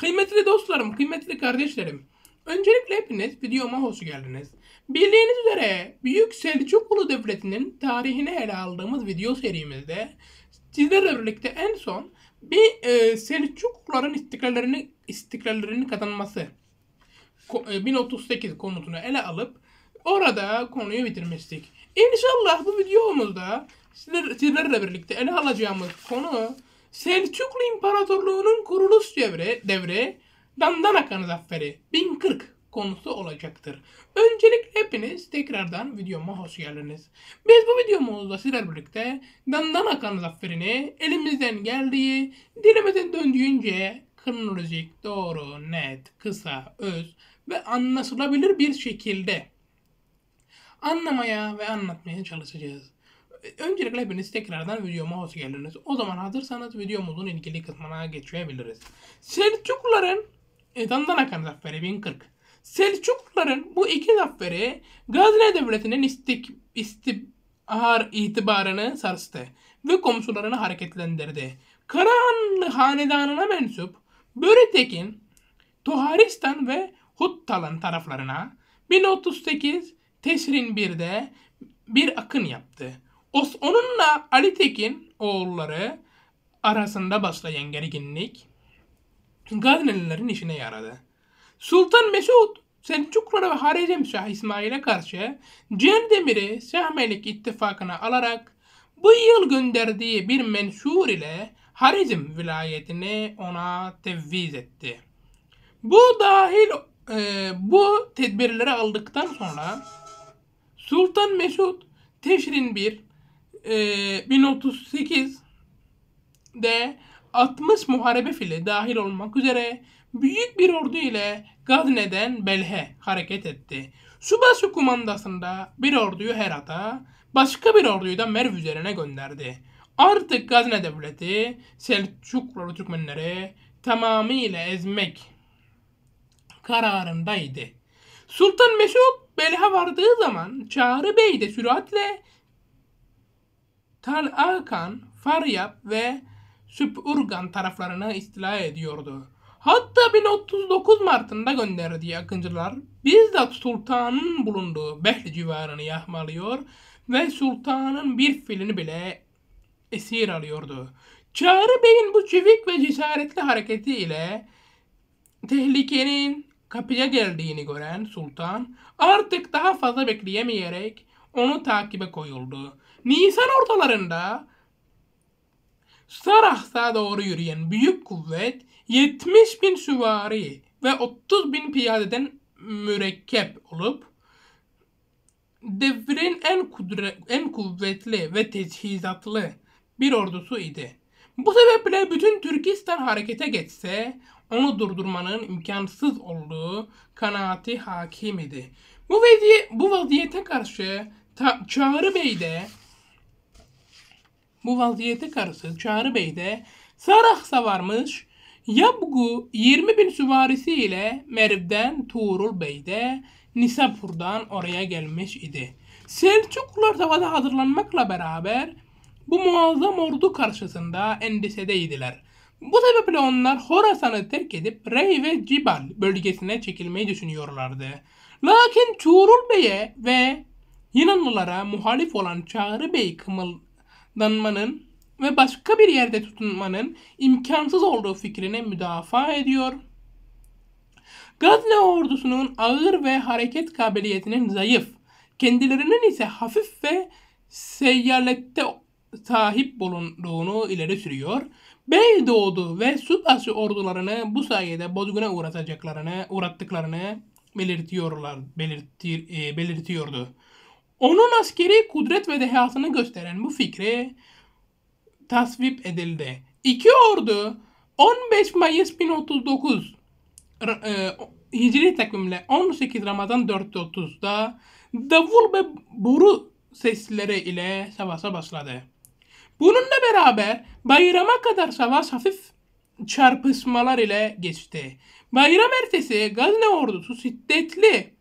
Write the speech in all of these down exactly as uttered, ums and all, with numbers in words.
Kıymetli dostlarım, kıymetli kardeşlerim. Öncelikle hepiniz videoma hoş geldiniz. Bildiğiniz üzere Büyük Selçuklu Devleti'nin tarihini ele aldığımız video serimizde sizlerle birlikte en son bir e, Selçukluların istiklallerini, istiklallerini kazanması ko- e, bin otuz sekiz konusunu ele alıp orada konuyu bitirmiştik. İnşallah bu videomuzda sizler, sizlerle birlikte ele alacağımız konu Selçuklu İmparatorluğu'nun kuruluş devri, devri Dandanakan Zafferi bin kırk konusu olacaktır. Öncelikle hepiniz tekrardan videoma hoş geldiniz. Biz bu videomuzda sizlerle birlikte Dandanakan Zafferi'ni elimizden geldiği, dilimizin döndüğünce kronolojik, doğru, net, kısa, öz ve anlaşılabilir bir şekilde anlamaya ve anlatmaya çalışacağız. Öncelikle hepiniz tekrardan videoma hoş geldiniz. O zaman hazırsanız videomuzun ilgili kısmına geçebiliriz. Selçukluların e, Dandanakan Zafferi bin kırk. Selçukluların bu iki zaferi Gazne Devleti'nin istik, istihar itibarını sarstı ve komşularını hareketlendirdi. Karahanlı Hanedanı'na mensup Böretekin, Toharistan ve Huttalan taraflarına bin otuz sekiz Teşrin birde bir akın yaptı. Os onunla Ali Tekin oğulları arasında başlayan gerginlik Gaznelilerin işine yaradı. Sultan Mesud Selçuklulara ve Harizmşah İsmail'e karşı Cerdemir'i Şahmelik ittifakına alarak bu yıl gönderdiği bir menşur ile Harizm vilayetini ona tevviz etti. Bu dahil e, bu tedbirleri aldıktan sonra Sultan Mesud Teşrin bir e, bin otuz sekizde altmış muharebe fili dahil olmak üzere büyük bir ordu ile Gazne'den Belhe hareket etti. Subaşı kumandasında bir orduyu Herat'a, başka bir orduyu da Merv üzerine gönderdi. Artık Gazne devleti Selçuklu Türkmenleri tamamıyla ezmek kararındaydı. Sultan Mesud Belha vardığı zaman Çağrı Bey de süratle Tal Akan, Faryab ve Süpurgan taraflarını istila ediyordu. Hatta bin otuz dokuz Mart'ında gönderdiği akıncılar bizzat sultanın bulunduğu Behli civarını yağmalıyor ve sultanın bir filini bile esir alıyordu. Çağrı Bey'in bu çevik ve cesaretli hareketi ile tehlikenin kapıya geldiğini gören sultan artık daha fazla bekleyemeyerek onu takibe koyuldu. Nisan ortalarında Sarahs'a doğru yürüyen büyük kuvvet yetmiş bin süvari ve otuz bin piyadeden mürekkep olup devrin en, kudret, en kuvvetli ve teçhizatlı bir ordusu idi. Bu sebeple bütün Türkistan harekete geçse onu durdurmanın imkansız olduğu kanaati hakim idi. Bu, vaziy bu vaziyete karşı ta Çağrı Bey de bu vaziyete karşı Çağrı Bey de Sarahs'a varmış. Yabgu yirmi bin süvarisi ile Merv'den Tuğrul Bey de Nisapur'dan oraya gelmiş idi. Selçuklular savaşa hazırlanmakla beraber bu muazzam ordu karşısında endişedeydiler. Bu sebeple onlar Horasan'ı terk edip Rey ve Cibal bölgesine çekilmeyi düşünüyorlardı. Lakin Tuğrul Bey'e ve Yunanlılara muhalif olan Çağrı Bey kımıldanmanın ve başka bir yerde tutunmanın imkansız olduğu fikrine müdafaa ediyor. Gazne ordusunun ağır ve hareket kabiliyetinin zayıf, kendilerinin ise hafif ve seyyalette sahip bulunduğunu ileri sürüyor. Beydoğdu ve Subaşı ordularını bu sayede bozguna uğratacaklarını, uğrattıklarını belirtiyorlar, belirtir, e, belirtiyordu. Onun askeri kudret ve dehasını gösteren bu fikri tasvip edildi. İki ordu on beş Mayıs bin otuz dokuz e, Hicri takvimle on sekiz Ramazan dört yüz otuzda davul ve boru sesleri ile savaşa başladı. Bununla beraber bayrama kadar savaş hafif çarpışmalar ile geçti. Bayram ertesi Gazne ordusu şiddetli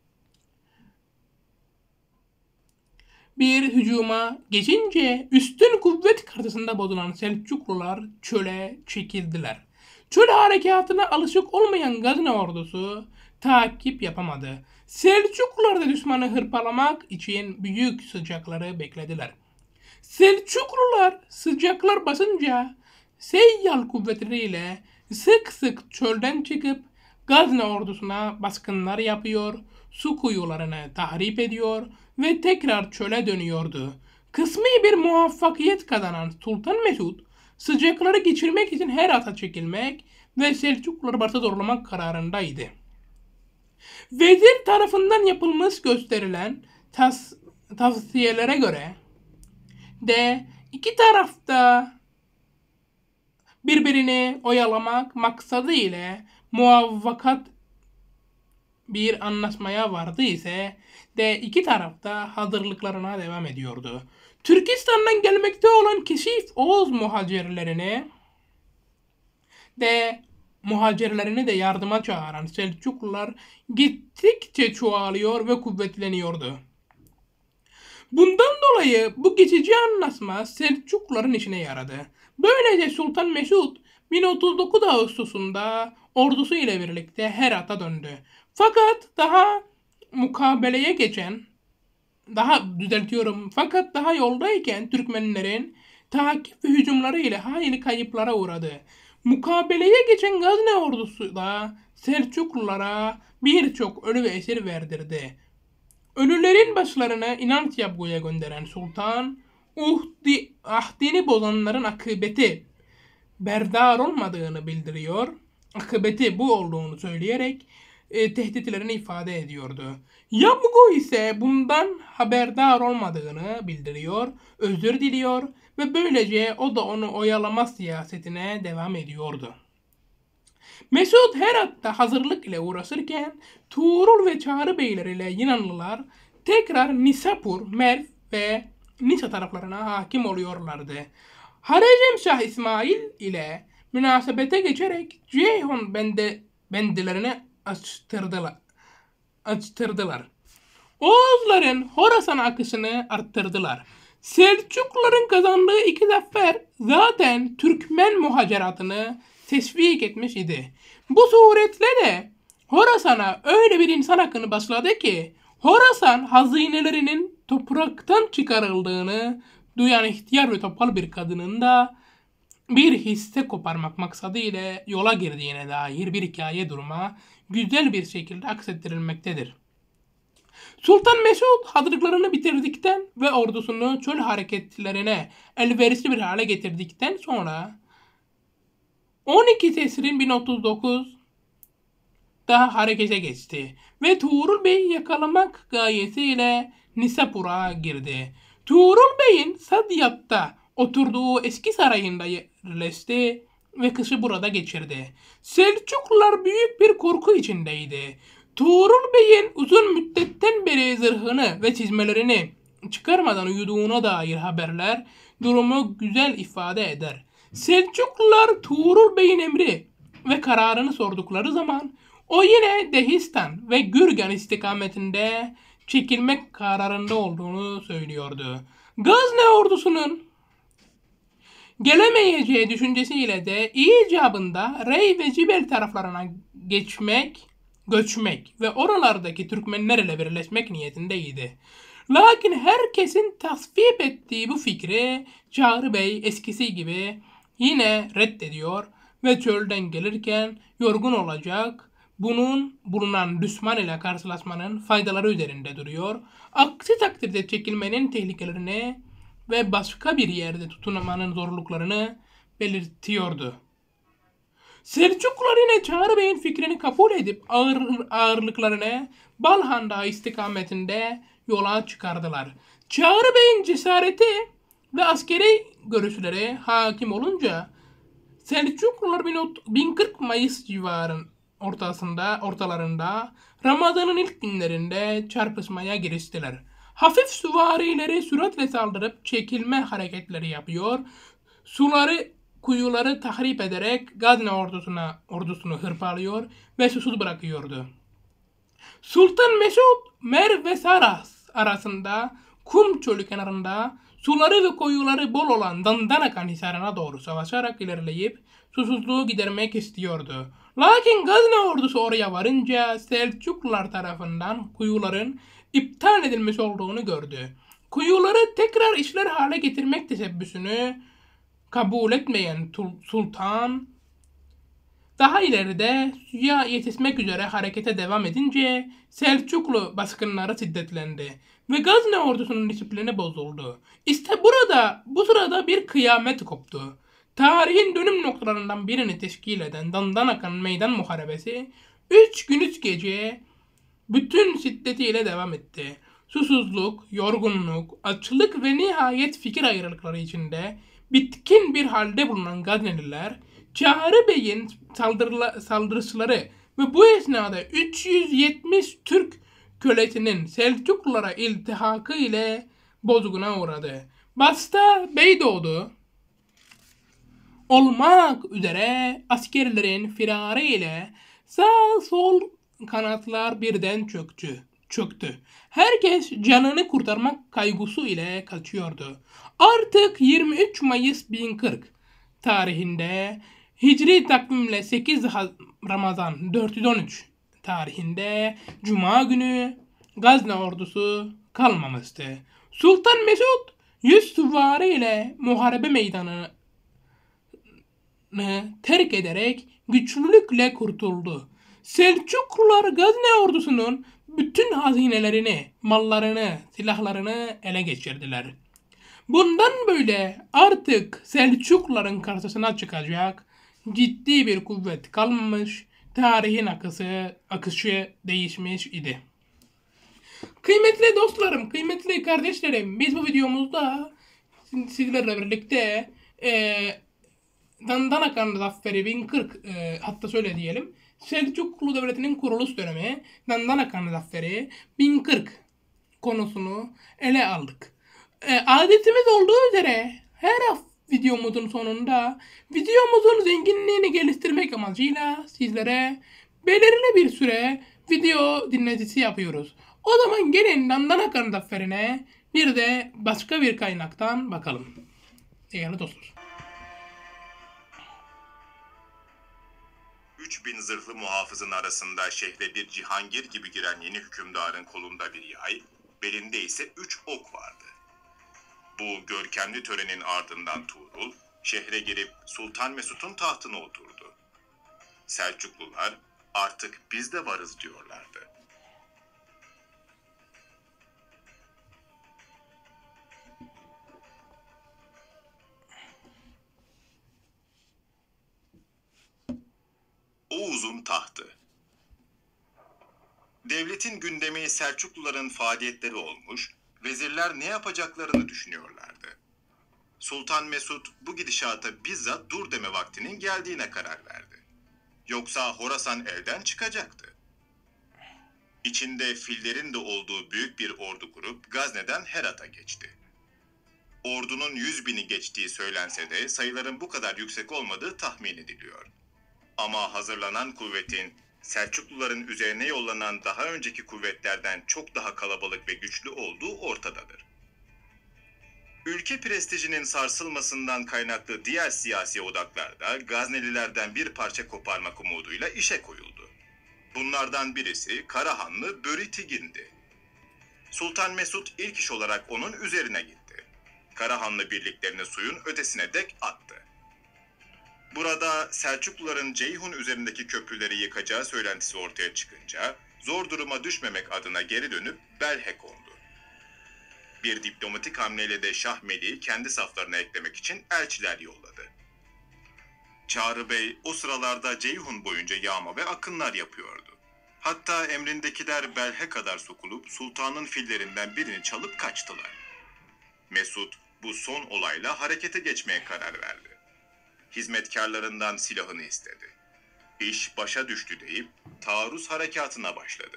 bir hücuma geçince üstün kuvvet karşısında bozulan Selçuklular çöle çekildiler. Çöl harekatına alışık olmayan Gazne ordusu takip yapamadı. Selçuklular da düşmanı hırpalamak için büyük sıcakları beklediler. Selçuklular sıcaklar basınca Seyyal kuvvetleriyle sık sık çölden çıkıp Gazne ordusuna baskınlar yapıyor, su kuyularını tahrip ediyor ve tekrar çöle dönüyordu. Kısmi bir muvaffakiyet kazanan Sultan Mesud, sıcakları geçirmek için Herat'a çekilmek ve Selçukluları başta zorlamak kararındaydı. Vezir tarafından yapılmış gösterilen tas tavsiyelere göre de iki tarafta birbirini oyalamak maksadı ile muvaffakat bir anlaşmaya vardı ise de iki tarafta hazırlıklarına devam ediyordu. Türkistan'dan gelmekte olan Keşif Oğuz muhacirlerini de muhacirlerini de yardıma çağıran Selçuklular gittikçe çoğalıyor ve kuvvetleniyordu. Bundan dolayı bu geçici anlaşma Selçukluların işine yaradı. Böylece Sultan Mesud bin otuz dokuz Ağustos'unda ordusu ile birlikte Herat'a döndü. Fakat daha mukabeleye geçen, daha düzeltiyorum, fakat daha yoldayken Türkmenlerin takip ve hücumları ile hayli kayıplara uğradı. Mukabeleye geçen Gazne ordusu da Selçuklulara birçok ölü ve esir verdirdi. Ölülerin başlarına inanç yapguya gönderen sultan, uhdi, ahdini bozanların akıbeti berdar olmadığını bildiriyor. Akıbeti bu olduğunu söyleyerek e, tehditlerini ifade ediyordu. Yabgu ise bundan haberdar olmadığını bildiriyor, özür diliyor ve böylece o da onu oyalama siyasetine devam ediyordu. Mesud Herat'ta hazırlık ile uğraşırken Tuğrul ve Çağrı Beyler ile Yunanlılar tekrar Nisapur, Merv ve Nisa taraflarına hakim oluyorlardı. Harecemşah İsmail ile münasebete geçerek Ceyhun bende, bendilerini açtırdılar. açtırdılar. Oğuzların Horasan akışını arttırdılar. Selçukluların kazandığı iki zafer zaten Türkmen muhaceratını teşvik etmiş idi. Bu suretle de Horasan'a öyle bir insan akını başladı ki Horasan hazinelerinin topraktan çıkarıldığını duyan ihtiyar ve topal bir kadının da bir hisse koparmak maksadı ile yola girdiğine dair bir hikaye duruma güzel bir şekilde aksettirilmektedir. Sultan Mesud hazırlıklarını bitirdikten ve ordusunu çöl hareketlerine elverişli bir hale getirdikten sonra on iki Tesrin bin otuz dokuz daha harekete geçti ve Tuğrul Bey'i yakalamak gayesiyle Nisapur'a girdi. Tuğrul Bey'in Sadyat'ta oturduğu eski sarayında yerleşti ve kışı burada geçirdi. Selçuklular büyük bir korku içindeydi. Tuğrul Bey'in uzun müddetten beri zırhını ve çizmelerini çıkarmadan uyuduğuna dair haberler durumu güzel ifade eder. Selçuklular Tuğrul Bey'in emri ve kararını sordukları zaman o yine Dehistan ve Gürgen istikametinde çekilmek kararında olduğunu söylüyordu. Gazne ordusunun gelemeyeceği düşüncesiyle de icabında Rey ve Cibel taraflarına geçmek, göçmek ve oralardaki Türkmenlerle birleşmek niyetindeydi. Lakin herkesin tasvip ettiği bu fikri Çağrı Bey eskisi gibi yine reddediyor ve çölden gelirken yorgun olacak, bunun bulunan düşman ile karşılaşmanın faydaları üzerinde duruyor. Aksi takdirde çekilmenin tehlikelerini ve başka bir yerde tutunmanın zorluklarını belirtiyordu. Selçuklular yine Çağrı Bey'in fikrini kabul edip ağır, ağırlıklarını Balhan Dağı istikametinde yola çıkardılar. Çağrı Bey'in cesareti ve askeri görüşleri hakim olunca Selçuklular bin kırk Mayıs civarın ortasında, ortalarında Ramazan'ın ilk günlerinde çarpışmaya giriştiler. Hafif süvarileri süratle saldırıp çekilme hareketleri yapıyor, suları, kuyuları tahrip ederek Gazne ordusuna, ordusunu hırpalıyor ve susuz bırakıyordu. Sultan Mesud, Merv ve Saras arasında Kum çölü kenarında suları ve koyuları bol olan Dandanakan hisarına doğru savaşarak ilerleyip susuzluğu gidermek istiyordu. Lakin Gazne ordusu oraya varınca Selçuklular tarafından kuyuların iptal edilmiş olduğunu gördü. Kuyuları tekrar işler hale getirmek teşebbüsünü kabul etmeyen sultan daha ileride suya yetişmek üzere harekete devam edince Selçuklu baskınları şiddetlendi ve Gazne ordusunun disiplini bozuldu. İşte burada bu sırada bir kıyamet koptu. Tarihin dönüm noktalarından birini teşkil eden Dandanakan Meydan Muharebesi üç gün üç gece bütün şiddetiyle devam etti. Susuzluk, yorgunluk, açlık ve nihayet fikir ayrılıkları içinde bitkin bir halde bulunan Gazneliler, Çağrı Bey'in saldırıları ve bu esnada üç yüz yetmiş Türk kölesinin Selçuklulara iltihakı ile bozguna uğradı. Başta Beydoğdu olmak üzere askerlerin firarı ile sağ sol kanatlar birden çöktü. çöktü. Herkes canını kurtarmak kaygısı ile kaçıyordu. Artık yirmi üç Mayıs bin kırk tarihinde Hicri takvimle sekiz Ramazan dört yüz on üç tarihinde Cuma günü Gazne ordusu kalmamıştı. Sultan Mesut yüz süvari ile muharebe meydanını terk ederek güçlülükle kurtuldu. Selçuklular Gazne ordusunun bütün hazinelerini, mallarını, silahlarını ele geçirdiler. Bundan böyle artık Selçukluların karşısına çıkacak ciddi bir kuvvet kalmamış, tarihin akışı, akışı değişmiş idi. Kıymetli dostlarım, kıymetli kardeşlerim, biz bu videomuzda sizlerle birlikte e, Dandanakan Zafferi bin kırk e, hatta şöyle diyelim, Selçuklu Devleti'nin kuruluş dönemi Dandanakan Zafferi bin kırk konusunu ele aldık. E, adetimiz olduğu üzere her videomuzun sonunda videomuzun zenginliğini geliştirmek amacıyla sizlere belirli bir süre video dinletisi yapıyoruz. O zaman gelin Dandanakan Zafferi'ne bir de başka bir kaynaktan bakalım. Değerli dostlar. üç bin zırhlı muhafızın arasında şehre bir cihangir gibi giren yeni hükümdarın kolunda bir yay, belinde ise üç ok vardı. Bu görkemli törenin ardından Tuğrul, şehre girip Sultan Mesut'un tahtına oturdu. Selçuklular artık biz de varız diyorlardı. Oğuz'un tahtı. Devletin gündemi Selçukluların faaliyetleri olmuş, vezirler ne yapacaklarını düşünüyorlardı. Sultan Mesut bu gidişata bizzat dur deme vaktinin geldiğine karar verdi. Yoksa Horasan elden çıkacaktı. İçinde fillerin de olduğu büyük bir ordu kurup Gazne'den Herat'a geçti. Ordunun yüz bini geçtiği söylense de sayıların bu kadar yüksek olmadığı tahmin ediliyor. Ama hazırlanan kuvvetin Selçukluların üzerine yollanan daha önceki kuvvetlerden çok daha kalabalık ve güçlü olduğu ortadadır. Ülke prestijinin sarsılmasından kaynaklı diğer siyasi odaklarda Gaznelilerden bir parça koparmak umuduyla işe koyuldu. Bunlardan birisi Karahanlı Böri Tigin'di. Sultan Mesut ilk iş olarak onun üzerine gitti. Karahanlı birliklerini suyun ötesine dek attı. Burada Selçukluların Ceyhun üzerindeki köprüleri yıkacağı söylentisi ortaya çıkınca zor duruma düşmemek adına geri dönüp Belhe kondu. Bir diplomatik hamleyle de Şah Melih'i kendi saflarına eklemek için elçiler yolladı. Çağrı Bey o sıralarda Ceyhun boyunca yağma ve akınlar yapıyordu. Hatta emrindekiler Belhe kadar sokulup sultanın fillerinden birini çalıp kaçtılar. Mesut bu son olayla harekete geçmeye karar verdi. Hizmetkarlarından silahını istedi. İş başa düştü deyip taarruz harekatına başladı.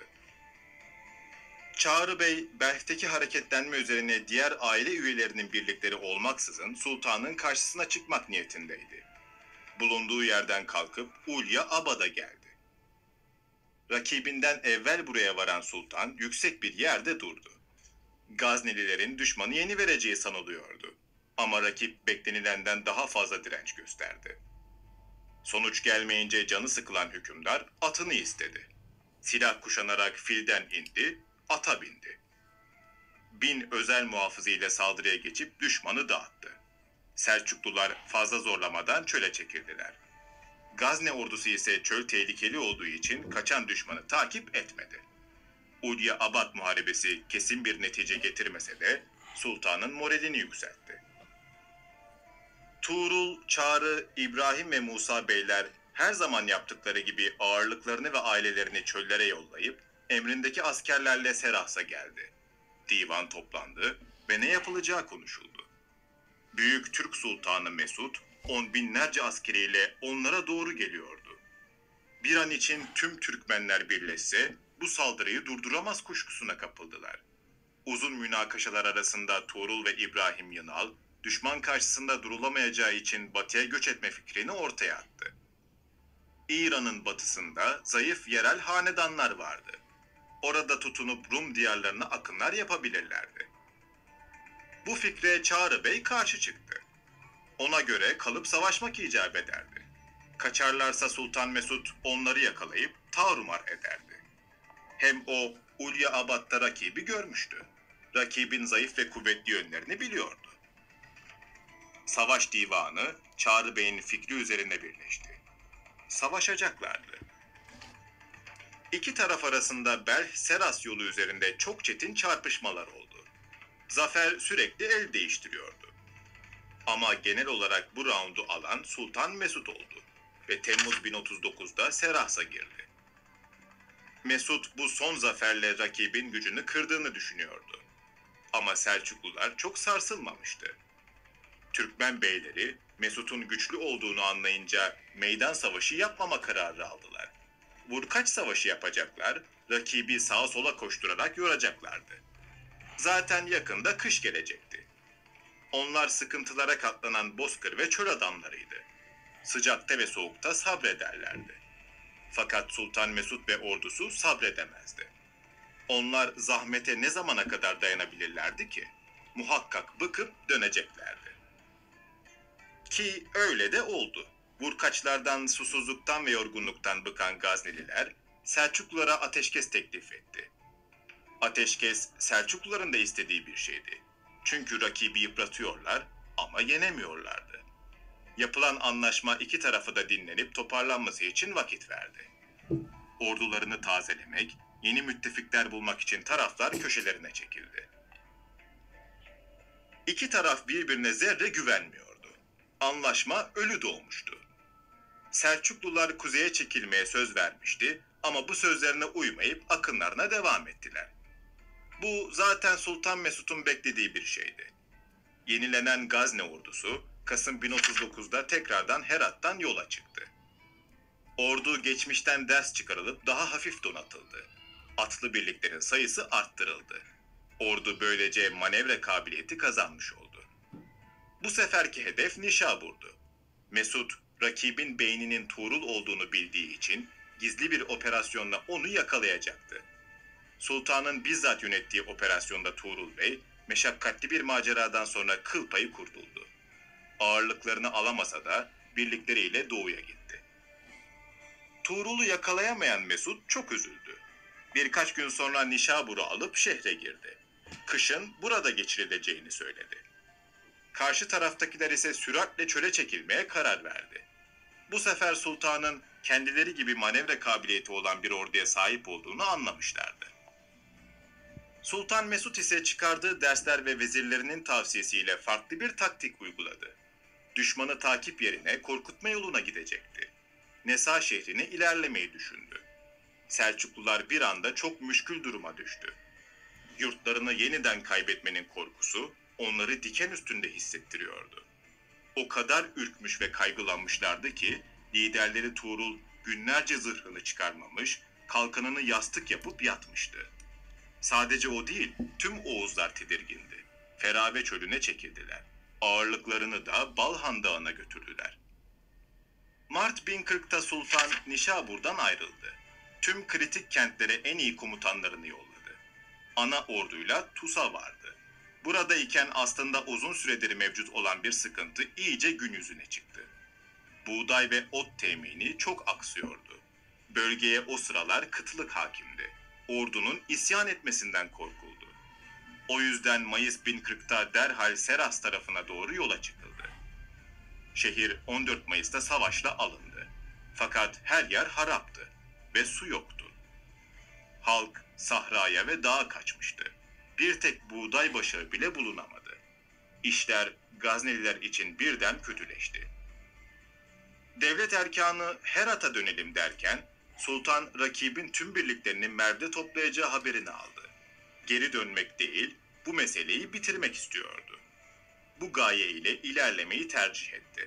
Çağrı Bey, Belh'teki hareketlenme üzerine diğer aile üyelerinin birlikleri olmaksızın sultanın karşısına çıkmak niyetindeydi. Bulunduğu yerden kalkıp Ulya Abad'a geldi. Rakibinden evvel buraya varan sultan yüksek bir yerde durdu. Gaznelilerin düşmanı yeni vereceği sanılıyordu. Ama rakip beklenilenden daha fazla direnç gösterdi. Sonuç gelmeyince canı sıkılan hükümdar atını istedi. Silah kuşanarak filden indi, ata bindi. Bin özel muhafızı ile saldırıya geçip düşmanı dağıttı. Selçuklular fazla zorlamadan çöle çekildiler. Gazne ordusu ise çöl tehlikeli olduğu için kaçan düşmanı takip etmedi. Ulya Abad muharebesi kesin bir netice getirmese de sultanın moralini yükseltti. Tuğrul, Çağrı, İbrahim ve Musa beyler her zaman yaptıkları gibi ağırlıklarını ve ailelerini çöllere yollayıp emrindeki askerlerle Serahs'a geldi. Divan toplandı ve ne yapılacağı konuşuldu. Büyük Türk Sultanı Mesud on binlerce askeriyle onlara doğru geliyordu. Bir an için tüm Türkmenler birleşse bu saldırıyı durduramaz kuşkusuna kapıldılar. Uzun münakaşalar arasında Tuğrul ve İbrahim Yınal, düşman karşısında durulamayacağı için batıya göç etme fikrini ortaya attı. İran'ın batısında zayıf yerel hanedanlar vardı. Orada tutunup Rum diyarlarına akınlar yapabilirlerdi. Bu fikre Çağrı Bey karşı çıktı. Ona göre kalıp savaşmak icap ederdi. Kaçarlarsa Sultan Mesud onları yakalayıp tarumar ederdi. Hem o Ulya Abad'da rakibi görmüştü. Rakibin zayıf ve kuvvetli yönlerini biliyordu. Savaş divanı Çağrı Bey'in fikri üzerine birleşti. Savaşacaklardı. İki taraf arasında Belh-Seras yolu üzerinde çok çetin çarpışmalar oldu. Zafer sürekli el değiştiriyordu. Ama genel olarak bu raundu alan Sultan Mesud oldu ve Temmuz bin otuz dokuzda Serahs'a girdi. Mesud bu son zaferle rakibin gücünü kırdığını düşünüyordu. Ama Selçuklular çok sarsılmamıştı. Türkmen beyleri Mesud'un güçlü olduğunu anlayınca meydan savaşı yapmama kararı aldılar. Vurkaç savaşı yapacaklar, rakibi sağa sola koşturarak yoracaklardı. Zaten yakında kış gelecekti. Onlar sıkıntılara katlanan bozkır ve çöl adamlarıydı. Sıcakta ve soğukta sabrederlerdi. Fakat Sultan Mesud ve ordusu sabredemezdi. Onlar zahmete ne zamana kadar dayanabilirlerdi ki? Muhakkak bıkıp döneceklerdi. Ki öyle de oldu. Vurkaçlardan, susuzluktan ve yorgunluktan bıkan Gazneliler Selçuklulara ateşkes teklif etti. Ateşkes Selçukluların da istediği bir şeydi. Çünkü rakibi yıpratıyorlar ama yenemiyorlardı. Yapılan anlaşma iki tarafı da dinlenip toparlanması için vakit verdi. Ordularını tazelemek, yeni müttefikler bulmak için taraflar köşelerine çekildi. İki taraf birbirine zerre güvenmiyordu. Anlaşma ölü doğmuştu. Selçuklular kuzeye çekilmeye söz vermişti ama bu sözlerine uymayıp akınlarına devam ettiler. Bu zaten Sultan Mesud'un beklediği bir şeydi. Yenilenen Gazne ordusu Kasım bin otuz dokuzda tekrardan Herat'tan yola çıktı. Ordu geçmişten ders çıkarılıp daha hafif donatıldı. Atlı birliklerin sayısı arttırıldı. Ordu böylece manevra kabiliyeti kazanmış oldu. Bu seferki hedef Nişabur'du. Mesud, rakibin beyninin Tuğrul olduğunu bildiği için gizli bir operasyonla onu yakalayacaktı. Sultanın bizzat yönettiği operasyonda Tuğrul Bey, meşakkatli bir maceradan sonra kıl payı kurtuldu. Ağırlıklarını alamasa da birlikleriyle doğuya gitti. Tuğrul'u yakalayamayan Mesud çok üzüldü. Birkaç gün sonra Nişabur'u alıp şehre girdi. Kışın burada geçirileceğini söyledi. Karşı taraftakiler ise süratle çöle çekilmeye karar verdi. Bu sefer sultanın kendileri gibi manevra kabiliyeti olan bir orduya sahip olduğunu anlamışlardı. Sultan Mesud ise çıkardığı dersler ve vezirlerinin tavsiyesiyle farklı bir taktik uyguladı. Düşmanı takip yerine korkutma yoluna gidecekti. Nesa şehrine ilerlemeyi düşündü. Selçuklular bir anda çok müşkül duruma düştü. Yurtlarını yeniden kaybetmenin korkusu onları diken üstünde hissettiriyordu. O kadar ürkmüş ve kaygılanmışlardı ki liderleri Tuğrul günlerce zırhını çıkarmamış, kalkanını yastık yapıp yatmıştı. Sadece o değil, tüm Oğuzlar tedirgindi. Ferabe çölüne çekildiler. Ağırlıklarını da Balhan Dağı'na götürdüler. Mart bin kırkta Sultan Nişabur'dan ayrıldı. Tüm kritik kentlere en iyi komutanlarını yolladı. ana orduyla Tusa vardı. Burada iken aslında uzun süredir mevcut olan bir sıkıntı iyice gün yüzüne çıktı. Buğday ve ot temini çok aksıyordu. Bölgeye o sıralar kıtlık hakimdi. Ordunun isyan etmesinden korkuldu. O yüzden Mayıs bin kırkta derhal Seras tarafına doğru yola çıkıldı. Şehir on dört Mayıs'ta savaşla alındı. Fakat her yer haraptı ve su yoktu. Halk sahraya ve dağa kaçmıştı. Bir tek buğday başağı bile bulunamadı. İşler Gazneliler için birden kötüleşti. Devlet erkanı Herat'a dönelim derken Sultan rakibin tüm birliklerini Merv'de toplayacağı haberini aldı. Geri dönmek değil, bu meseleyi bitirmek istiyordu. Bu gaye ile ilerlemeyi tercih etti.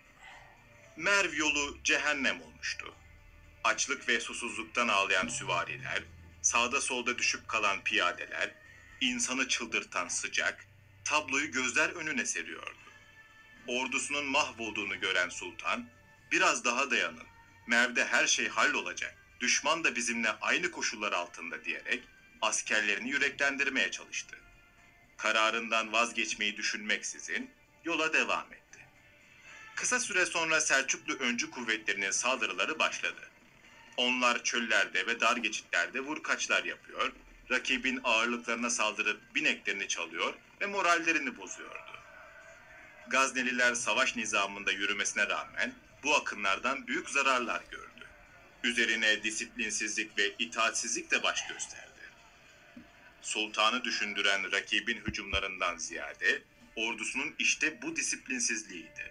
Merv yolu cehennem olmuştu. Açlık ve susuzluktan ağlayan süvariler, sağda solda düşüp kalan piyadeler, insanı çıldırtan sıcak, tabloyu gözler önüne seriyordu. Ordusunun mahvolduğunu gören sultan, biraz daha dayanın, Merv'de her şey hallolacak, düşman da bizimle aynı koşullar altında diyerek askerlerini yüreklendirmeye çalıştı. Kararından vazgeçmeyi düşünmeksizin yola devam etti. Kısa süre sonra Selçuklu öncü kuvvetlerinin saldırıları başladı. Onlar çöllerde ve dar geçitlerde vurkaçlar yapıyor, rakibin ağırlıklarına saldırıp bineklerini çalıyor ve morallerini bozuyordu. Gazneliler savaş nizamında yürümesine rağmen bu akınlardan büyük zararlar gördü. Üzerine disiplinsizlik ve itaatsizlik de baş gösterdi. Sultanı düşündüren rakibin hücumlarından ziyade ordusunun işte bu disiplinsizliğiydi.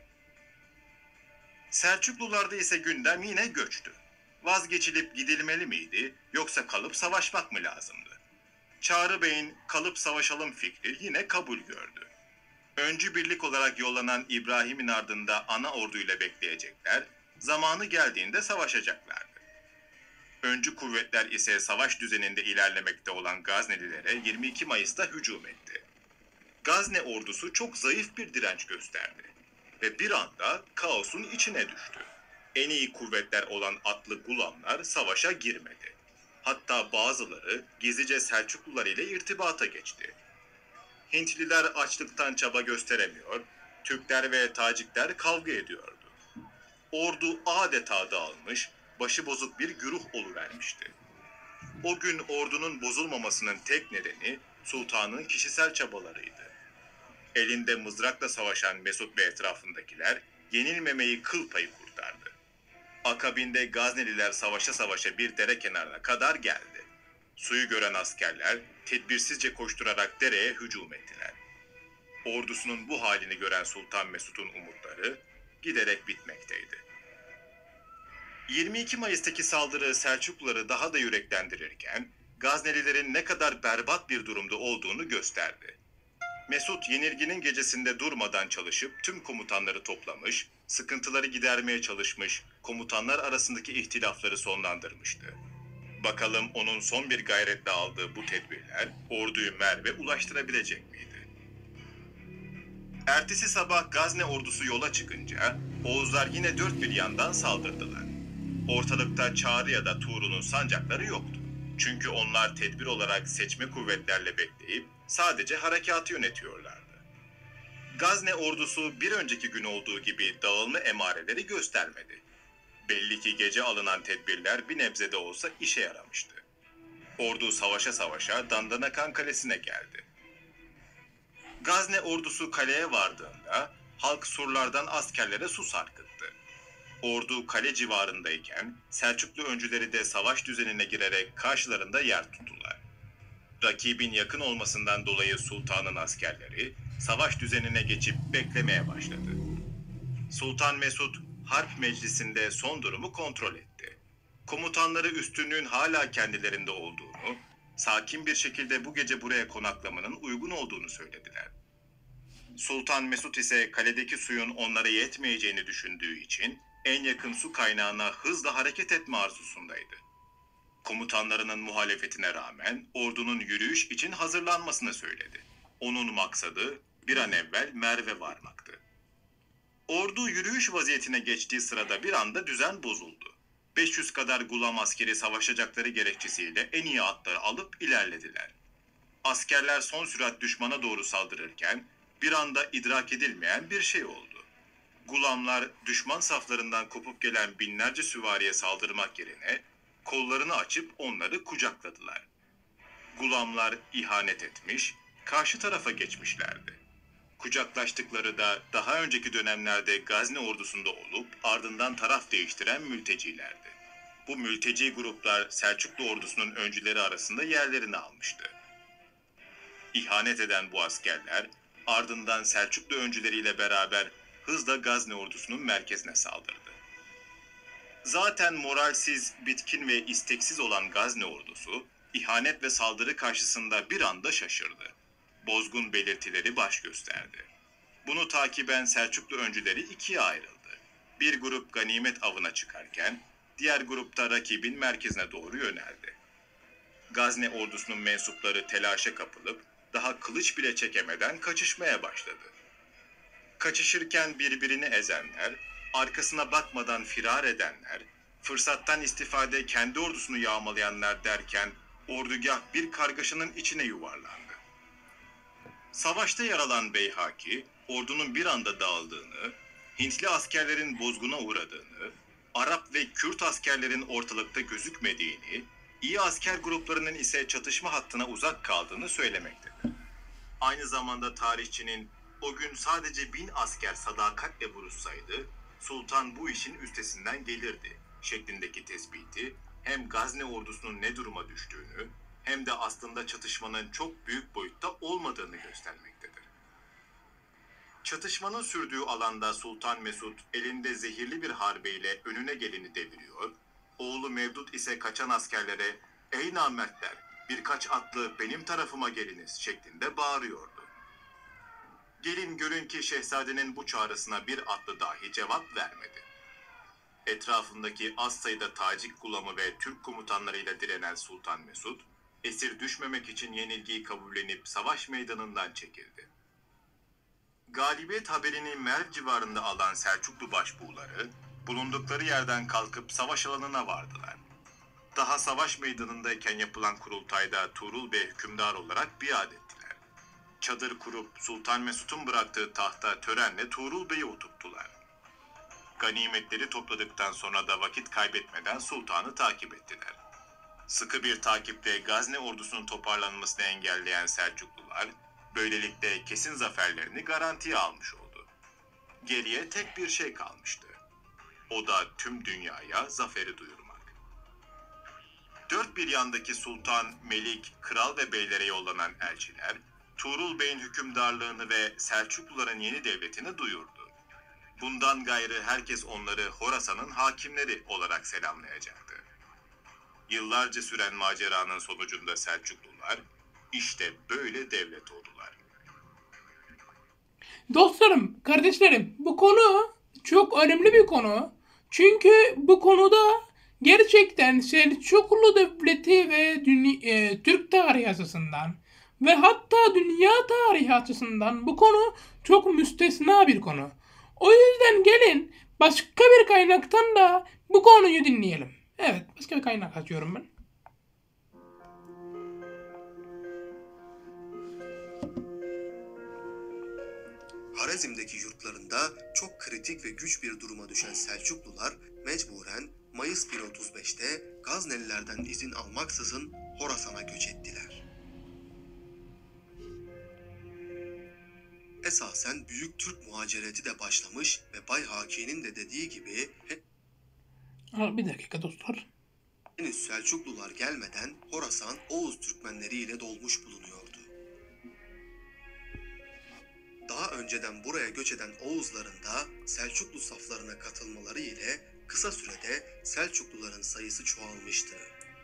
Selçuklularda ise gündem yine göçtü. Vazgeçilip gidilmeli miydi yoksa kalıp savaşmak mı lazımdı? Çağrı Bey'in kalıp savaşalım fikri yine kabul gördü. Öncü birlik olarak yollanan İbrahim'in ardında ana orduyla bekleyecekler, zamanı geldiğinde savaşacaklardı. Öncü kuvvetler ise savaş düzeninde ilerlemekte olan Gaznelilere yirmi iki Mayıs'ta hücum etti. Gazne ordusu çok zayıf bir direnç gösterdi ve bir anda kaosun içine düştü. En iyi kuvvetler olan atlı gulamlar savaşa girmedi. Hatta bazıları gizlice Selçuklular ile irtibata geçti. Hintliler açlıktan çaba gösteremiyor, Türkler ve Tacikler kavga ediyordu. Ordu adeta dağılmış, başıbozuk bir güruh oluvermişti. O gün ordunun bozulmamasının tek nedeni sultanın kişisel çabalarıydı. Elinde mızrakla savaşan Mesut ve etrafındakiler yenilmemeyi kıl payı kurtardı. Akabinde Gazneliler savaşa savaşa bir dere kenarına kadar geldi. Suyu gören askerler tedbirsizce koşturarak dereye hücum ettiler. Ordusunun bu halini gören Sultan Mesut'un umutları giderek bitmekteydi. yirmi iki Mayıs'taki saldırı Selçukluları daha da yüreklendirirken Gaznelilerin ne kadar berbat bir durumda olduğunu gösterdi. Mesut yenilginin gecesinde durmadan çalışıp tüm komutanları toplamış, sıkıntıları gidermeye çalışmış, komutanlar arasındaki ihtilafları sonlandırmıştı. Bakalım onun son bir gayretle aldığı bu tedbirler orduyu Merv'e ulaştırabilecek miydi? Ertesi sabah Gazne ordusu yola çıkınca Oğuzlar yine dört bir yandan saldırdılar. Ortalıkta Çağrı ya da Tuğrul'un sancakları yoktu. Çünkü onlar tedbir olarak seçme kuvvetlerle bekleyip sadece harekatı yönetiyorlardı. Gazne ordusu bir önceki gün olduğu gibi dağılma emareleri göstermedi. Belli ki gece alınan tedbirler bir nebze de olsa işe yaramıştı. Ordu savaşa savaşa Dandanakan Kalesi'ne geldi. Gazne ordusu kaleye vardığında halk surlardan askerlere su sarkıttı. Ordu kale civarındayken Selçuklu öncüleri de savaş düzenine girerek karşılarında yer tuttular. Rakibin yakın olmasından dolayı sultanın askerleri savaş düzenine geçip beklemeye başladı. Sultan Mesut harp meclisinde son durumu kontrol etti. Komutanları üstünlüğün hala kendilerinde olduğunu, sakin bir şekilde bu gece buraya konaklamanın uygun olduğunu söylediler. Sultan Mesut ise kaledeki suyun onlara yetmeyeceğini düşündüğü için en yakın su kaynağına hızla hareket etme arzusundaydı. Komutanlarının muhalefetine rağmen ordunun yürüyüş için hazırlanmasını söyledi. Onun maksadı bir an evvel Merv'e varmaktı. Ordu yürüyüş vaziyetine geçtiği sırada bir anda düzen bozuldu. beş yüz kadar gulam askeri savaşacakları gerekçesiyle en iyi atları alıp ilerlediler. Askerler son sürat düşmana doğru saldırırken bir anda idrak edilmeyen bir şey oldu. Gulamlar düşman saflarından kopup gelen binlerce süvariye saldırmak yerine kollarını açıp onları kucakladılar. Gulamlar ihanet etmiş, karşı tarafa geçmişlerdi. Kucaklaştıkları da daha önceki dönemlerde Gazni ordusunda olup ardından taraf değiştiren mültecilerdi. Bu mülteci gruplar Selçuklu ordusunun öncüleri arasında yerlerini almıştı. İhanet eden bu askerler ardından Selçuklu öncüleriyle beraber hızla Gazni ordusunun merkezine saldırdı. Zaten moralsiz, bitkin ve isteksiz olan Gazni ordusu ihanet ve saldırı karşısında bir anda şaşırdı. Bozgun belirtileri baş gösterdi. Bunu takiben Selçuklu öncüleri ikiye ayrıldı. Bir grup ganimet avına çıkarken diğer grupta rakibin merkezine doğru yöneldi. Gazni ordusunun mensupları telaşa kapılıp daha kılıç bile çekemeden kaçışmaya başladı. Kaçışırken birbirini ezenler, arkasına bakmadan firar edenler, fırsattan istifade kendi ordusunu yağmalayanlar derken ordugah bir kargaşanın içine yuvarlandı. Savaşta yer alan Beyhaki, ordunun bir anda dağıldığını, Hintli askerlerin bozguna uğradığını, Arap ve Kürt askerlerin ortalıkta gözükmediğini, iyi asker gruplarının ise çatışma hattına uzak kaldığını söylemektedir. Aynı zamanda tarihçinin o gün sadece bin asker sadakatle vuruşsaydı, Sultan bu işin üstesinden gelirdi şeklindeki tespiti hem Gazni ordusunun ne duruma düştüğünü hem de aslında çatışmanın çok büyük boyutta olmadığını göstermektedir. Çatışmanın sürdüğü alanda Sultan Mesud elinde zehirli bir harbeyle önüne geleni deviriyor, oğlu Mevdut ise kaçan askerlere "Ey namertler, birkaç atlı benim tarafıma geliniz" şeklinde bağırıyordu. Gelin görün ki şehzadenin bu çağrısına bir atlı dahi cevap vermedi. Etrafındaki az sayıda Tacik gulamı ve Türk komutanlarıyla direnen Sultan Mesud, esir düşmemek için yenilgiyi kabullenip savaş meydanından çekildi. Galibiyet haberini Merv civarında alan Selçuklu başbuğları, bulundukları yerden kalkıp savaş alanına vardılar. Daha savaş meydanındayken yapılan kurultayda Tuğrul Bey hükümdar olarak biat ettiler. Çadır kurup Sultan Mesud'un bıraktığı tahta törenle Tuğrul Bey'i oturttular. Ganimetleri topladıktan sonra da vakit kaybetmeden sultanı takip ettiler. Sıkı bir takiple Gazni ordusunun toparlanmasını engelleyen Selçuklular, böylelikle kesin zaferlerini garantiye almış oldu. Geriye tek bir şey kalmıştı. O da tüm dünyaya zaferi duyurmak. Dört bir yandaki sultan, melik, kral ve beylere yollanan elçiler, Tuğrul Bey'in hükümdarlığını ve Selçukluların yeni devletini duyurdu. Bundan gayrı herkes onları Horasan'ın hakimleri olarak selamlayacaktı. Yıllarca süren maceranın sonucunda Selçuklular işte böyle devlet oldular. Dostlarım, kardeşlerim, bu konu çok önemli bir konu. Çünkü bu konuda gerçekten Selçuklu Devleti ve dünya, e, Türk tarihi açısından ve hatta dünya tarihi açısından bu konu çok müstesna bir konu. O yüzden gelin başka bir kaynaktan da bu konuyu dinleyelim. Evet, başka bir kaynak açıyorum ben. Harazim'deki yurtlarında çok kritik ve güç bir duruma düşen Selçuklular mecburen Mayıs bin otuz beşte Gaznelilerden izin almaksızın Horasan'a göç ettiler. Esasen büyük Türk muhacereti de başlamış ve Bayhaki'nin de dediği gibi Bir dakika dostlar. henüz Selçuklular gelmeden Horasan Oğuz Türkmenleri ile dolmuş bulunuyordu. Daha önceden buraya göç eden Oğuzların da Selçuklu saflarına katılmaları ile kısa sürede Selçukluların sayısı çoğalmıştı.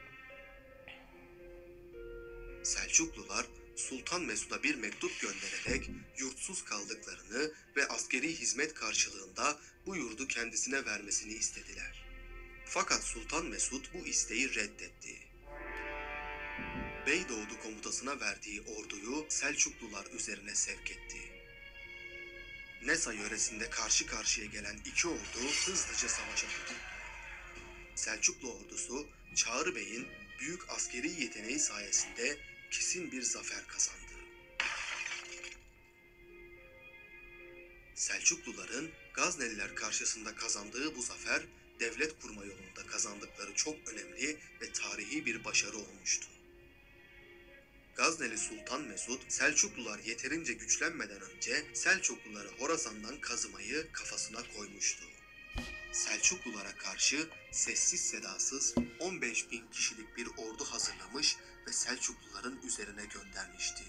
Selçuklular Sultan Mesud'a bir mektup göndererek yurtsuz kaldıklarını ve askeri hizmet karşılığında bu yurdu kendisine vermesini istediler. Fakat Sultan Mesud bu isteği reddetti. Beydoğdu komutasına verdiği orduyu Selçuklular üzerine sevk etti. Nesa yöresinde karşı karşıya gelen iki ordu hızlıca savaşa tutuldu. Selçuklu ordusu Çağrı Bey'in büyük askeri yeteneği sayesinde kesin bir zafer kazandı. Selçukluların Gazneliler karşısında kazandığı bu zafer, devlet kurma yolunda kazandıkları çok önemli ve tarihi bir başarı olmuştu. Gazneli Sultan Mesud, Selçuklular yeterince güçlenmeden önce Selçukluları Horasan'dan kazımayı kafasına koymuştu. Selçuklulara karşı sessiz sedasız on beş bin kişilik bir ordu hazırlamış ve Selçukluların üzerine göndermişti.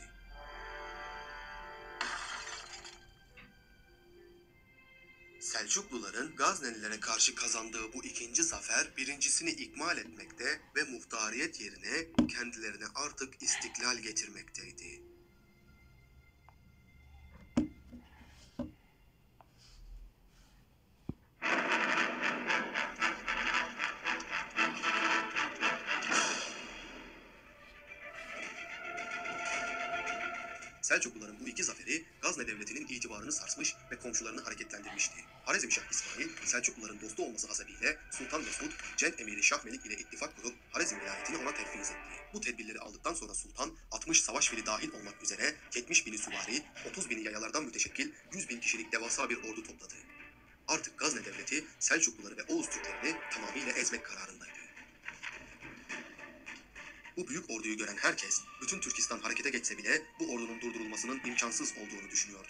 Selçukluların Gaznelilere karşı kazandığı bu ikinci zafer, birincisini ikmal etmekte ve muhtariyet yerine kendilerine artık istiklal getirmekteydi. Selçukluların bu iki zaferi Gazne devletinin itibarını sarsmış ve komşularını hareketlendirmişti. Harezmşah İsmail, Selçukluların dostu olması hasebiyle Sultan Mesud, Cend Emiri Şahmelik ile ittifak kurup Harezm vilayetini ona tefviz etti. Bu tedbirleri aldıktan sonra Sultan, altmış savaş fili dahil olmak üzere yetmiş bini süvari, otuz bini yayalardan müteşekkil yüz bin kişilik devasa bir ordu topladı. Artık Gazne devleti Selçukluları ve Oğuz Türklerini tamamıyla ezmek kararındaydı. Bu büyük orduyu gören herkes, bütün Türkistan harekete geçse bile bu ordunun durdurulmasının imkansız olduğunu düşünüyordu.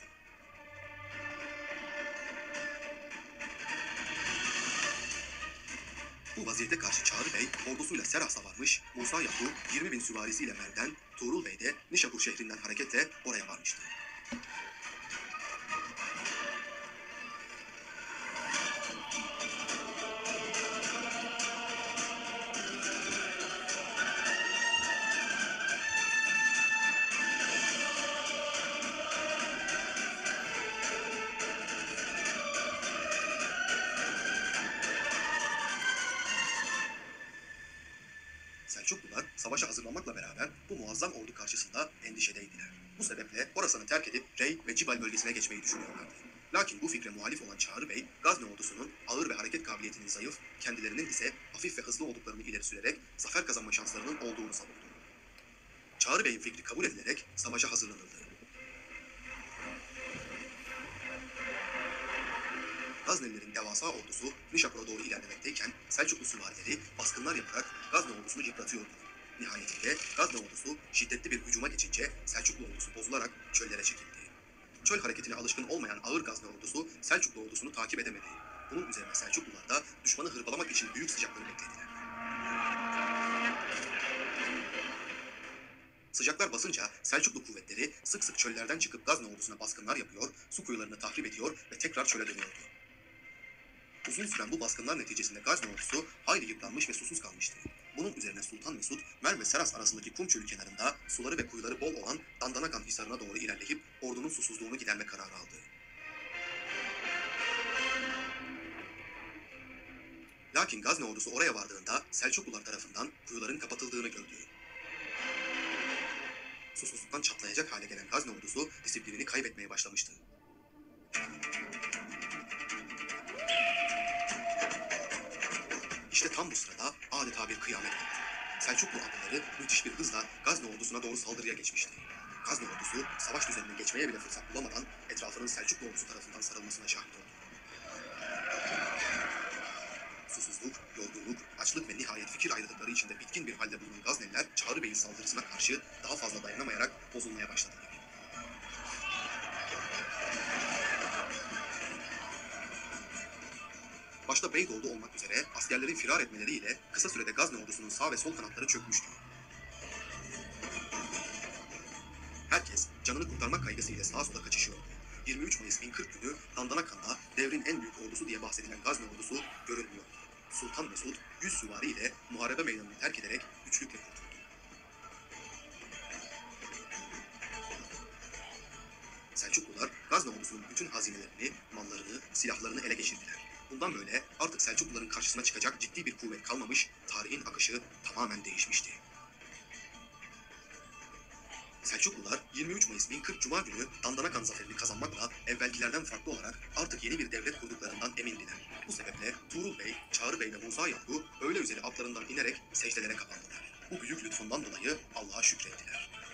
Bu vaziyete karşı Çağrı Bey ordusuyla Serahs'a varmış, Musa Yaku yirmi bin süvarisiyle Mer'den, Tuğrul Bey de Nişapur şehrinden hareketle oraya varmıştı. Selçuklular savaşa hazırlanmakla beraber bu muazzam ordu karşısında endişedeydiler. Bu sebeple Horasan'ı terk edip Rey ve Cibal bölgesine geçmeyi düşünüyorlardı. Lakin bu fikre muhalif olan Çağrı Bey, Gazne ordusunun ağır ve hareket kabiliyetinin zayıf, kendilerinin ise hafif ve hızlı olduklarını ileri sürerek zafer kazanma şanslarının olduğunu savundu. Çağrı Bey'in fikri kabul edilerek savaşa hazırlanıldı. Gaznelilerin devasa ordusu Nişapur'a doğru ilerlemekteyken Selçuklu süvarileri baskınlar yaparak Gazne ordusunu yıpratıyordu. Nihayetinde Gazne ordusu şiddetli bir hücuma geçince Selçuklu ordusu bozularak çöllere çekildi. Çöl hareketine alışkın olmayan ağır Gazne ordusu Selçuklu ordusunu takip edemedi. Bunun üzerine Selçuklular da düşmanı hırpalamak için büyük sıcakları beklediler. Sıcaklar basınca Selçuklu kuvvetleri sık sık çöllerden çıkıp Gazne ordusuna baskınlar yapıyor, su kuyularını tahrip ediyor ve tekrar çöle dönüyordu. Uzun süren bu baskınlar neticesinde Gazne ordusu hayli yıpranmış ve susuz kalmıştı. Bunun üzerine Sultan Mesud, Mer ve Seras arasındaki kum çölü kenarında suları ve kuyuları bol olan Dandanakan Hisarı'na doğru ilerleyip ordunun susuzluğunu giderme kararı aldı. Lakin Gazne ordusu oraya vardığında Selçuklular tarafından kuyuların kapatıldığını gördü. Susuzluktan çatlayacak hale gelen Gazne ordusu disiplinini kaybetmeye başlamıştı. İşte tam bu sırada adeta bir kıyamet koptu. Selçuklu adlıları müthiş bir hızla Gazne ordusuna doğru saldırıya geçmişti. Gazne ordusu savaş düzenine geçmeye bile fırsat bulamadan etrafının Selçuklu ordusu tarafından sarılmasına şahit oldu. Susuzluk, yorgunluk, açlık ve nihayet fikir ayrılıkları içinde bitkin bir halde bulunan Gazneliler Çağrı Bey'in saldırısına karşı daha fazla dayanamayarak bozulmaya başladılar. Başta Beydoğdu olmak üzere askerlerin firar etmeleriyle kısa sürede Gazne ordusunun sağ ve sol kanatları çökmüştü. Herkes canını kurtarmak kaygısıyla sağa sola kaçışıyordu. yirmi üç Mayıs bin kırk günü Dandanakan'da devrin en büyük ordusu diye bahsedilen Gazne ordusu görünmüyordu. Sultan Mesud yüz süvari ile muharebe meydanını terk ederek güçlükle kurtuldu. Selçuklular Gazne ordusunun bütün hazinelerini, mallarını, silahlarını ele geçirdiler. Bundan böyle artık Selçukluların karşısına çıkacak ciddi bir kuvvet kalmamış, tarihin akışı tamamen değişmişti. Selçuklular yirmi üç Mayıs bin kırk Cuma günü Dandanakan zaferini kazanmakla evvelkilerden farklı olarak artık yeni bir devlet kurduklarından emindiler. Bu sebeple Tuğrul Bey, Çağrı Bey ve Musa Yaku öğle üzeri atlarından inerek secdelere kapandılar. Bu büyük lütfundan dolayı Allah'a şükrettiler.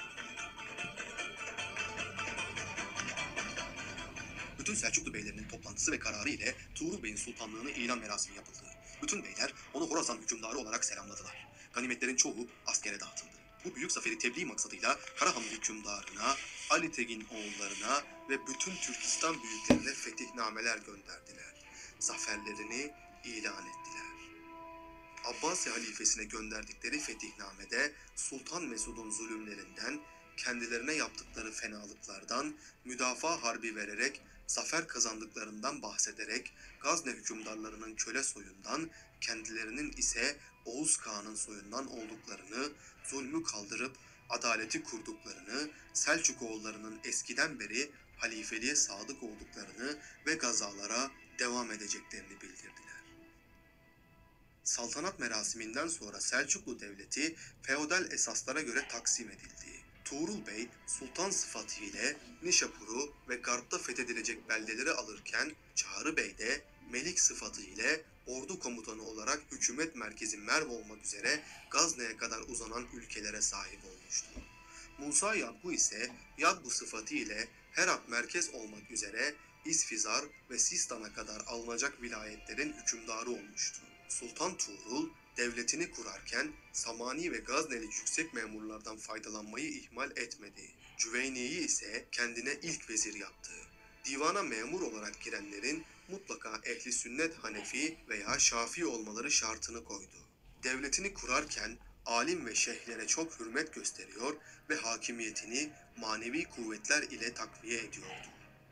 Selçuklu beylerinin toplantısı ve kararı ile Tuğrul Bey'in sultanlığını ilan merasimi yapıldı. Bütün beyler onu Horasan hükümdarı olarak selamladılar. Ganimetlerin çoğu askere dağıtıldı. Bu büyük zaferi tebliğ maksadıyla Karahanlı hükümdarına, Ali Tegin oğullarına ve bütün Türkistan büyüklerine fetihnameler gönderdiler. Zaferlerini ilan ettiler. Abbasi halifesine gönderdikleri fetihnamede Sultan Mesud'un zulümlerinden, kendilerine yaptıkları fenalıklardan, müdafaa harbi vererek, zafer kazandıklarından bahsederek, Gazne hükümdarlarının köle soyundan, kendilerinin ise Oğuz Kağan'ın soyundan olduklarını, zulmü kaldırıp adaleti kurduklarını, Selçuk oğullarının eskiden beri halifeliğe sadık olduklarını ve gazalara devam edeceklerini bildirdiler. Saltanat merasiminden sonra Selçuklu Devleti feodal esaslara göre taksim edildi. Tuğrul Bey sultan sıfatı ile Nişapur'u ve Garp'ta fethedilecek beldeleri alırken Çağrı Bey de Melik sıfatı ile ordu komutanı olarak hükümet merkezi Merv olmak üzere Gazne'ye kadar uzanan ülkelere sahip olmuştu. Musa Yabgu ise Yabgu sıfatı ile Herat merkez olmak üzere İsfizar ve Sistan'a kadar alınacak vilayetlerin hükümdarı olmuştu. Sultan Tuğrul devletini kurarken Samani ve Gazneli yüksek memurlardan faydalanmayı ihmal etmedi. Cüveyni'yi ise kendine ilk vezir yaptı. Divana memur olarak girenlerin mutlaka ehli sünnet Hanefi veya Şafii olmaları şartını koydu. Devletini kurarken alim ve şeyhlere çok hürmet gösteriyor ve hakimiyetini manevi kuvvetler ile takviye ediyordu.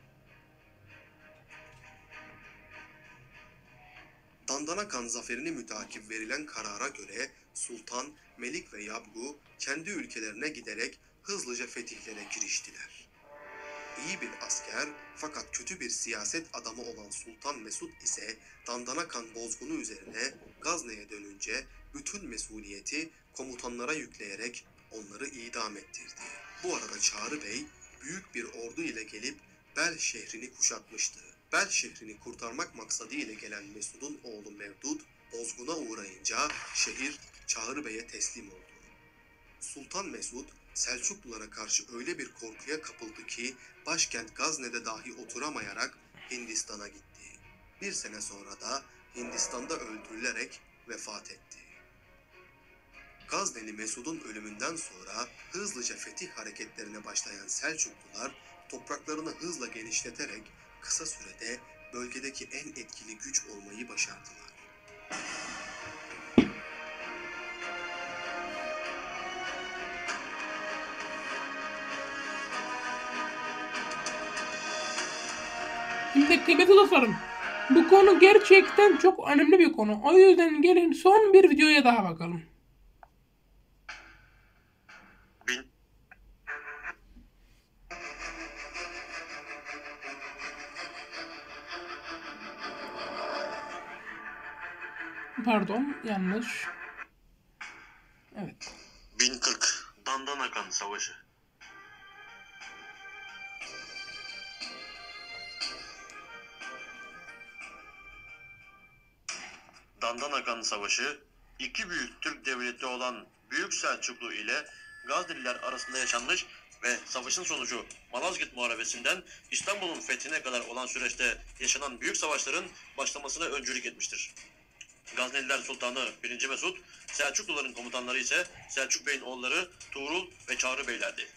Dandanakan zaferini mütakip verilen karara göre Sultan, Melik ve Yabgu kendi ülkelerine giderek hızlıca fetihlere giriştiler. İyi bir asker fakat kötü bir siyaset adamı olan Sultan Mesud ise Dandanakan bozgunu üzerine Gazne'ye dönünce bütün mesuliyeti komutanlara yükleyerek onları idam ettirdi. Bu arada Çağrı Bey büyük bir ordu ile gelip Bel şehrini kuşatmıştı. Bel şehrini kurtarmak maksadıyla gelen Mesud'un oğlu Mevdud bozguna uğrayınca şehir Çağrı Bey'e teslim oldu. Sultan Mesud Selçuklulara karşı öyle bir korkuya kapıldı ki başkent Gazne'de dahi oturamayarak Hindistan'a gitti. Bir sene sonra da Hindistan'da öldürülerek vefat etti. Gazneli Mesud'un ölümünden sonra hızlıca fetih hareketlerine başlayan Selçuklular topraklarını hızla genişleterek kısa sürede bölgedeki en etkili güç olmayı başardılar. Şimdi kıymetli dostlarım, bu konu gerçekten çok önemli bir konu. O yüzden gelin son bir videoya daha bakalım. Bin... Pardon, yanlış. Evet. bin kırk Dandanakan Savaşı. Dandanakan Savaşı, iki büyük Türk devleti olan Büyük Selçuklu ile Gazneliler arasında yaşanmış ve savaşın sonucu Malazgirt Muharebesi'nden İstanbul'un fethine kadar olan süreçte yaşanan büyük savaşların başlamasına öncülük etmiştir. Gazneliler Sultanı birinci Mesud, Selçukluların komutanları ise Selçuk Bey'in oğulları Tuğrul ve Çağrı Beylerdi.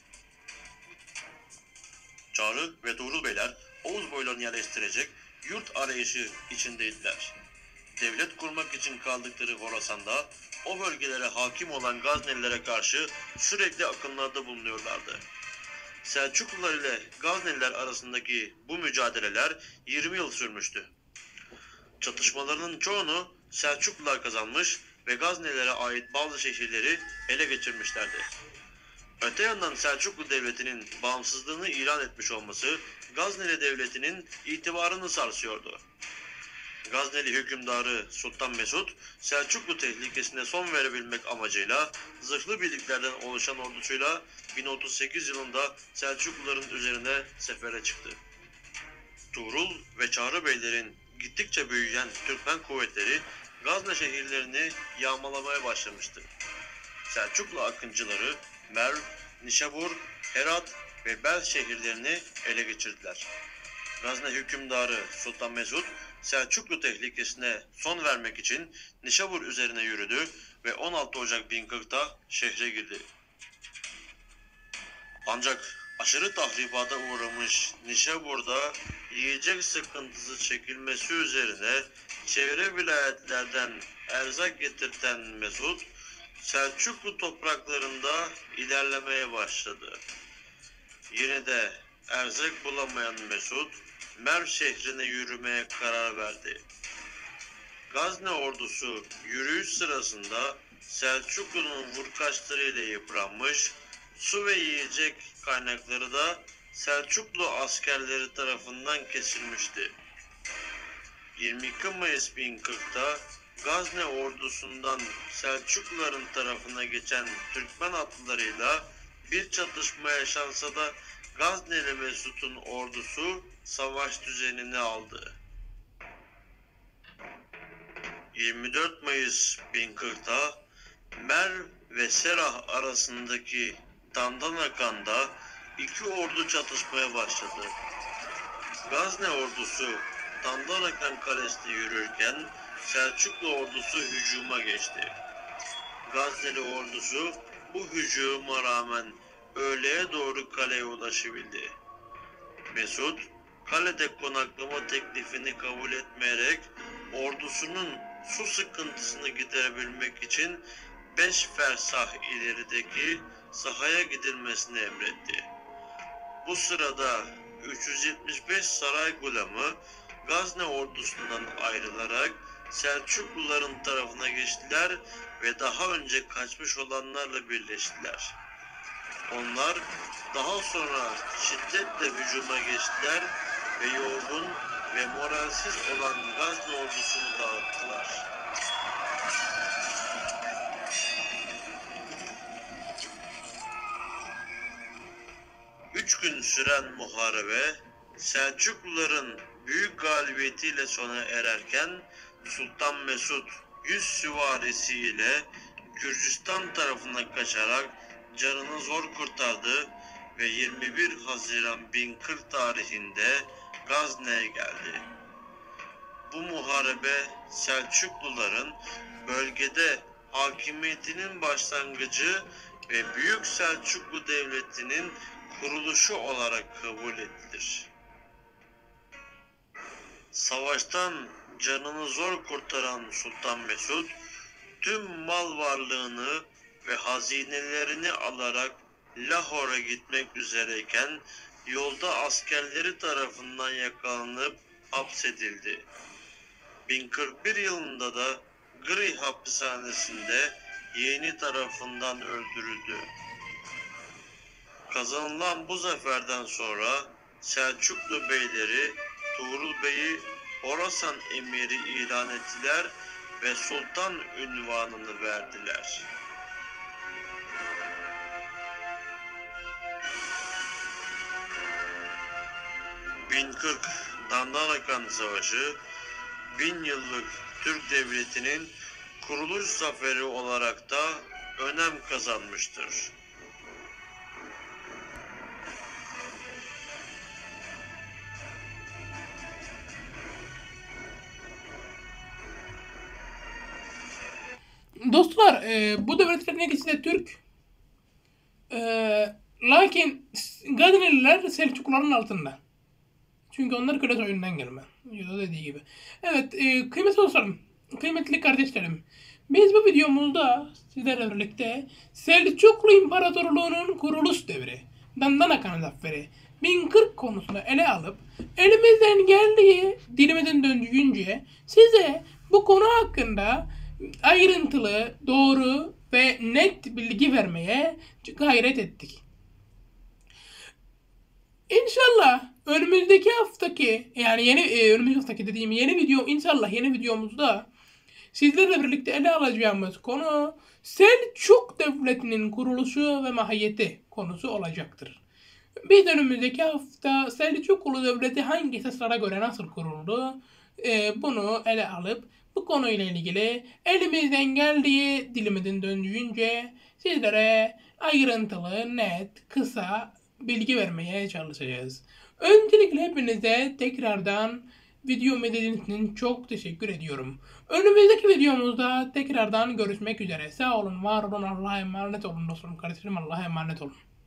Çağrı ve Tuğrul Beyler Oğuz boylarını yerleştirecek yurt arayışı içindeydiler. Devlet kurmak için kaldıkları Horasan'da o bölgelere hakim olan Gaznelilere karşı sürekli akınlarda bulunuyorlardı. Selçuklular ile Gazneliler arasındaki bu mücadeleler yirmi yıl sürmüştü. Çatışmalarının çoğunu Selçuklular kazanmış ve Gaznelilere ait bazı şehirleri ele geçirmişlerdi. Öte yandan Selçuklu Devleti'nin bağımsızlığını ilan etmiş olması Gazneli Devleti'nin itibarını sarsıyordu. Gazneli hükümdarı Sultan Mesud, Selçuklu tehlikesine son verebilmek amacıyla zırhlı birliklerden oluşan ordusuyla bin otuz sekiz yılında Selçukluların üzerine sefere çıktı. Tuğrul ve Çağrı Beylerin gittikçe büyüyen Türkmen kuvvetleri Gazne şehirlerini yağmalamaya başlamıştı. Selçuklu akıncıları Merv, Nişabur, Herat ve Bel şehirlerini ele geçirdiler. Gazne hükümdarı Sultan Mesud, Selçuklu tehlikesine son vermek için Nişabur üzerine yürüdü ve on altı Ocak bin kırk'ta şehre girdi. Ancak aşırı tahribata uğramış Nişabur'da yiyecek sıkıntısı çekilmesi üzerine çevre vilayetlerden erzak getirten Mesud, Selçuklu topraklarında ilerlemeye başladı. Yine de erzak bulamayan Mesud, Merv şehrine yürümeye karar verdi. Gazne ordusu yürüyüş sırasında Selçuklu'nun vurkaçlarıyla yıpranmış, su ve yiyecek kaynakları da Selçuklu askerleri tarafından kesilmişti. yirmi iki Mayıs bin kırk'ta Gazne ordusundan Selçukluların tarafına geçen Türkmen atlılarıyla bir çatışma yaşansa da Gazneli Mesud'un ordusu savaş düzenini aldı. yirmi dört Mayıs bin kırk'ta Merv ve Serah arasındaki Dandanakan'da iki ordu çatışmaya başladı. Gazne ordusu Dandanakan kalesine yürürken Selçuklu ordusu hücuma geçti. Gazneli ordusu bu hücuma rağmen öğleye doğru kaleye ulaşabildi. Mesud, kalede konaklama teklifini kabul etmeyerek ordusunun su sıkıntısını giderebilmek için beş fersah ilerideki sahaya gidilmesini emretti. Bu sırada üç yüz yetmiş beş saray gulamı Gazne ordusundan ayrılarak Selçukluların tarafına geçtiler ve daha önce kaçmış olanlarla birleştiler. Onlar daha sonra şiddetle hücuma geçtiler ve yorgun ve moralsiz olan Gazne ordusunu dağıttılar. Üç gün süren muharebe Selçukluların büyük galibiyetiyle sona ererken Sultan Mesud yüz süvarisiyle Gürcistan tarafına kaçarak canını zor kurtardı ve yirmi bir Haziran bin kırk tarihinde Gazne'ye geldi. Bu muharebe Selçukluların bölgede hakimiyetinin başlangıcı ve Büyük Selçuklu Devleti'nin kuruluşu olarak kabul edilir. Savaştan canını zor kurtaran Sultan Mesud, tüm mal varlığını ve hazinelerini alarak Lahor'a gitmek üzereyken yolda askerleri tarafından yakalanıp hapsedildi. bin kırk bir yılında da Gri hapishanesinde yeğeni tarafından öldürüldü. Kazanılan bu zaferden sonra Selçuklu beyleri Tuğrul Bey'i Horasan emiri ilan ettiler ve sultan unvanını verdiler. bin kırk Dandanakan Savaşı, bin yıllık Türk Devleti'nin kuruluş zaferi olarak da önem kazanmıştır. Dostlar, e, bu devletlerin ikisi de Türk. E, lakin Gazneliler Selçukluların altında. Çünkü onlar Kıbrıs oyundan gelme. Yoda dediği gibi. Evet, e, kıymetli dostlarım, kıymetli kardeşlerim. Biz bu videomuzda sizlerle birlikte Selçuklu İmparatorluğu'nun kuruluş devri, Dandanakan Zaferi, bin kırk konusunu ele alıp elimizden geldiği, dilimizin döndüğünce size bu konu hakkında ayrıntılı, doğru ve net bilgi vermeye gayret ettik. İnşallah önümüzdeki haftaki, yani yeni e, önümüzdeki haftaki dediğim yeni video, inşallah yeni videomuzda sizlerle birlikte ele alacağımız konu Selçuk Devleti'nin kuruluşu ve mahiyeti konusu olacaktır. Biz önümüzdeki hafta Selçuklu Devleti hangi esaslara göre nasıl kuruldu, e, bunu ele alıp bu konuyla ilgili elimizden geldiği, dilimizin döndüğünce sizlere ayrıntılı, net, kısa bilgi vermeye çalışacağız. Öncelikle hepinize tekrardan videomu izlediğiniz için çok teşekkür ediyorum. Önümüzdeki videomuzda tekrardan görüşmek üzere. Sağ olun, var olun, Allah'a emanet olun dostlarım, kardeşlerim, Allah'a emanet olun.